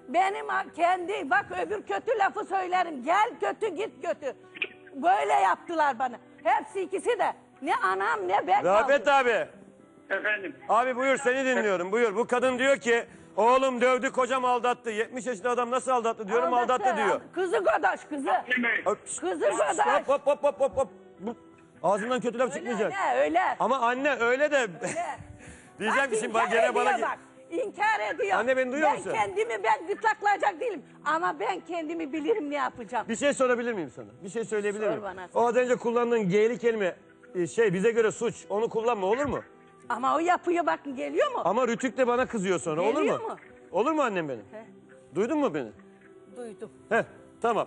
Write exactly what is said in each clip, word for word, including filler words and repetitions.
Benim kendi bak öbür kötü lafı söylerim. Gel kötü git kötü. Böyle yaptılar bana. Hepsi ikisi de. Ne anam ne ben Rafet kaldım. abi. Efendim. Abi buyur seni dinliyorum buyur. Bu kadın diyor ki oğlum dövdü kocam aldattı. yetmiş yaşında adam nasıl aldattı diyorum aldattı, diyor. Kızı godaş kızı. Hop, şşt, Kızı şşt, godaş. Hop hop hop hop hop. hop. Bu- Ağzından kötü laf Öyle çıkmayacak. öyle öyle. Ama anne öyle de. öyle. Diyeceğim Bak, ki şimdi inkar bak, gene bana... ediyor bak. İnkar ediyor. Anne beni duyuyor ben musun? Ben kendimi ben gırtlaklayacak değilim. Ama ben kendimi bilirim ne yapacağım. Bir şey sorabilir miyim sana? Bir şey söyleyebilir Sor miyim? bana. O az önce kullandığın geyli kelime e, şey bize göre suç. Onu kullanma olur mu? Ama o yapıyor bakın geliyor mu? Ama Rütük de bana kızıyor sonra olur mu? Geliyor mu? Olur mu annem benim? He. Duydun mu beni? Duydum. Heh tamam.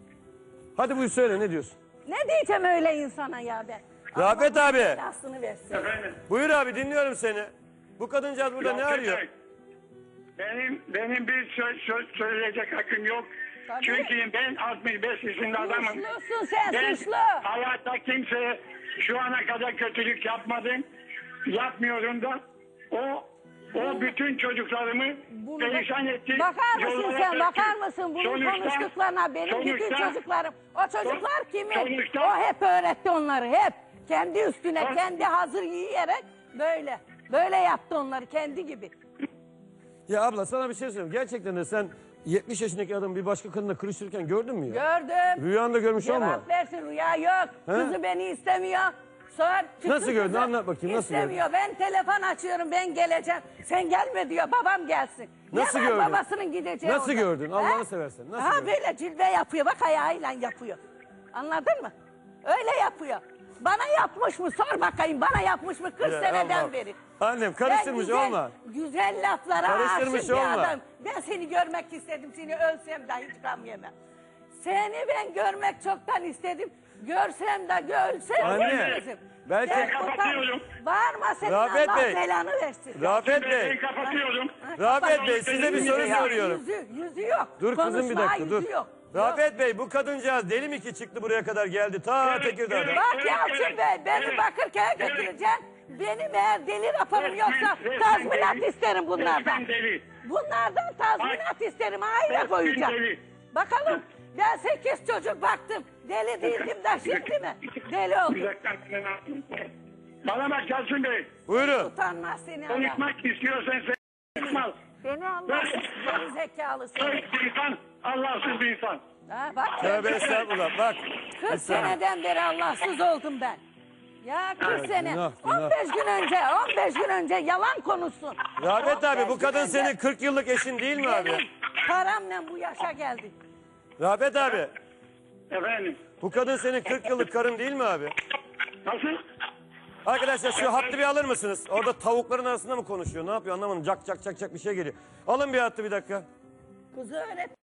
Hadi buyur söyle ne diyorsun? Ne diyeceğim öyle insana ya ben? Rafet Allah abi. belasını versin. Efendim. Buyur abi dinliyorum seni. Bu kadıncağız burada ne Rafet arıyor? Bey, Benim benim bir söz, söz söyleyecek hakkım yok. Tabii. Çünkü ben altmış beş yaşında adamım. Suçlusun sen Ben suçlu. hayatta kimseye şu ana kadar kötülük yapmadım. Yapmıyorum da. O o bütün çocuklarımı Bunu perişan bak- etti. Bakar mısın yollara sen döktü. bakar mısın bunun Sonuçta- konuştuklarına benim bütün sonuçta- çocuklarım. O çocuklar kimin? sonuçta- O hep öğretti onları hep. Kendi üstüne Son- kendi hazır yiyerek böyle. Böyle yaptı onları kendi gibi. Ya abla sana bir şey söyleyeyim. Gerçekten de sen yetmiş yaşındaki adamı bir başka kadınla kırıştırırken gördün mü ya? Gördüm. Rüyanda görmüş olma. Cevap versin rüya yok. Kızı beni istemiyor. Sonra çıktı Nasıl gördün? kızı. Anlat bakayım, nasıl gördün? İstemiyor. Ben telefon açıyorum ben geleceğim. Sen gelme diyor babam gelsin. Nasıl ne var gördün? babasının gideceği Nasıl orada? gördün? Allah'ını He? seversen, nasıl ha, gördün? böyle cilve yapıyor bak ayağıyla yapıyor. Anladın mı? Öyle yapıyor. Bana yapmış mı sor bakayım bana yapmış mı kırk Ya seneden Allah. beri. Annem karıştırmış Ben güzel, olma. Güzel laflara Karıştırmış aşık bir olma. adam. Ben seni görmek istedim. Seni ölsem de hiç gam yemem. Seni ben görmek çoktan istedim. Görsem de görsem Anne, de kızım. belki- Sen Kapatıyorum. utan- Bağırma senin Rafet Allah Bey. belanı versin. Rafet Ben, Bey. ben kapatıyorum. Rafet Bey size bir Yüzü soru yok, soruyorum. Yüzü, yüzü yok. Dur kızım bir Konuşma, dakika dur. yüzü Yok. Rafet Bey bu kadıncağız deli mi ki çıktı buraya kadar geldi ta Evet, Tekirdağ'dan. evet. Bak Yalçın evet, Bey beni evet, Bakırköy'e evet. götüreceksin. Benim eğer deli raporum Resmen- yoksa resmen tazminat deli. isterim bunlardan. Resmen deli. Bunlardan tazminat isterim aile resmen boyunca. deli. Bakalım ben sekiz çocuk baktım. Deli değildim de şimdi mi? Deli Bir oldum. dakika. Bana bak Yalçın Bey. Utanmaz seni Allah. Konuşmak istiyorsan sen konuşmaz. Seni Allah geri zekalısın. Sırf bir insan, Allahsız bir insan. Ha, bak Tövbe estağfurullah bak. kırk seneden beri Allahsız oldum ben. Ya kırk sene. günah, günah. on beş gün önce, on beş gün önce yalan konuşsun. Rafet on abi beş bu gün kadın önce senin kırk yıllık eşin değil mi abi? benim paramla bu yaşa geldi. Rafet abi Efendim. bu kadın senin kırk yıllık karın değil mi abi? Nasıl? Arkadaşlar şu hattı bir alır mısınız? Orada tavukların arasında mı konuşuyor? Ne yapıyor anlamadım. Cak cak cak cak bir şey geliyor. Alın bir hattı bir dakika. Kızı öğret.